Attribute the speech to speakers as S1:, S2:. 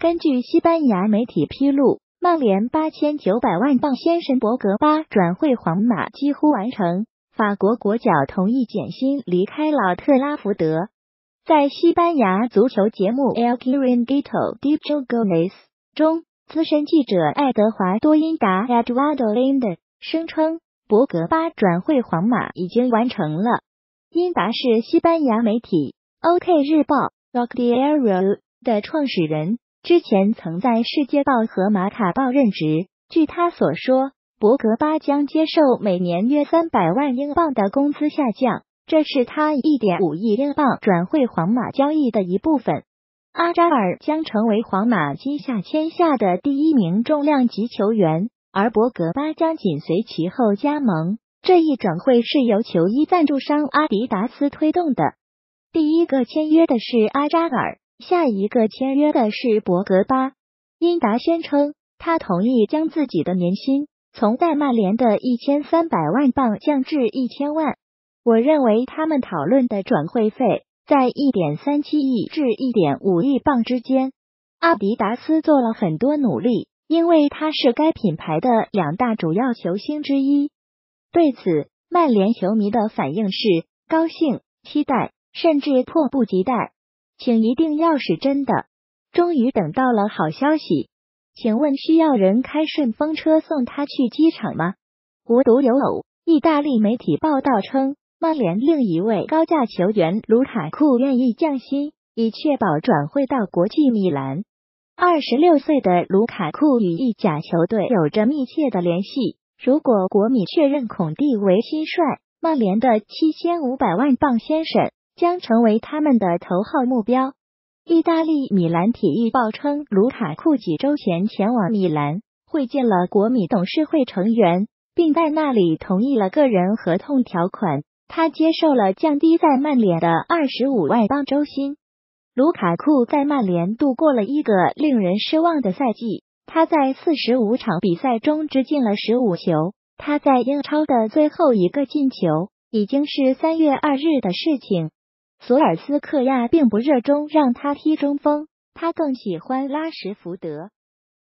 S1: 根据西班牙媒体披露，曼联8900万镑先生博格巴转会皇马几乎完成，法国国脚同意减薪离开了特拉福德。在西班牙足球节目 El Chiringuito de Jugones 中，资深记者爱德华多因达 Eduardo Linde 声称，博格巴转会皇马已经完成了。因达是西班牙媒体 OK 日报 El Diario 的创始人，之前曾在世界报和马卡报任职。据他所说，博格巴将接受每年约300万英镑的工资下降，这是他 1.5 亿英镑转会皇马交易的一部分。阿扎尔将成为皇马今夏签下的第1名重量级球员，而博格巴将紧随其后加盟。这一转会是由球衣赞助商阿迪达斯推动的。第一个签约的是阿扎尔，下一个签约的是博格巴。因达宣称，他同意将自己的年薪从在曼联的1300万镑降至1000万。我认为他们讨论的转会费在1.37亿至1.5亿镑之间。阿迪达斯做了很多努力，因为他是该品牌的2大主要球星之一。对此，曼联球迷的反应是高兴、期待，甚至迫不及待。请一定要是真的。终于等到了好消息。请问需要人开顺风车送他去机场吗？无独有偶，意大利媒体报道称，曼联另一位高价球员卢卡库愿意降薪，以确保转会到国际米兰。26岁的卢卡库与意甲球队有着密切的联系。如果国米确认孔蒂为新帅，曼联的7500万镑先生将成为他们的头号目标。意大利米兰体育报称，卢卡库几周前前往米兰，会见了国米董事会成员，并在那里同意了个人合同条款。他接受了降低在曼联的25万镑周薪。卢卡库在曼联度过了一个令人失望的赛季。他在45场比赛中只进了15球，他在英超的最后一个进球已经是3月2日的事情。索尔斯克亚并不热衷让他踢中锋，他更喜欢拉什福德。